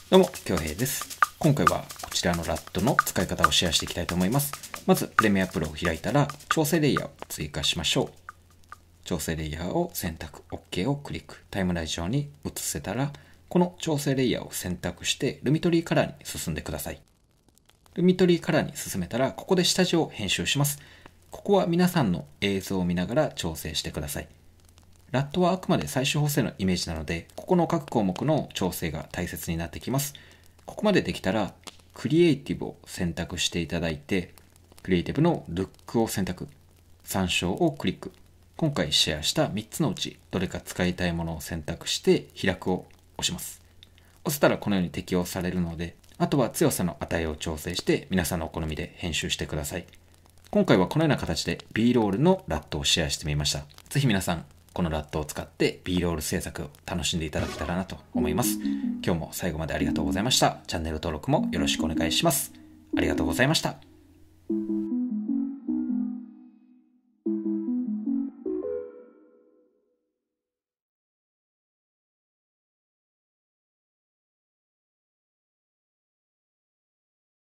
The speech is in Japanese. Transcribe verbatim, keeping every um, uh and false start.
どうも、京平です。今回はこちらのラットの使い方をシェアしていきたいと思います。まず、プレミアプロを開いたら、調整レイヤーを追加しましょう。調整レイヤーを選択、OK をクリック。タイムライン上に移せたら、この調整レイヤーを選択して、ルミトリーカラーに進んでください。ルミトリーカラーに進めたら、ここで下地を編集します。ここは皆さんの映像を見ながら調整してください。ラットはあくまで最終補正のイメージなので、ここの各項目の調整が大切になってきます。ここまでできたら、クリエイティブを選択していただいて、クリエイティブのルックを選択、参照をクリック。今回シェアしたみっつのうち、どれか使いたいものを選択して開くを押します。押せたらこのように適用されるので、あとは強さの値を調整して皆さんのお好みで編集してください。今回はこのような形で B ロールのラットをシェアしてみました。ぜひ皆さん、このラットを使って B ロール制作を楽しんでいただけたらなと思います。今日も最後までありがとうございました。チャンネル登録もよろしくお願いします。ありがとうございました。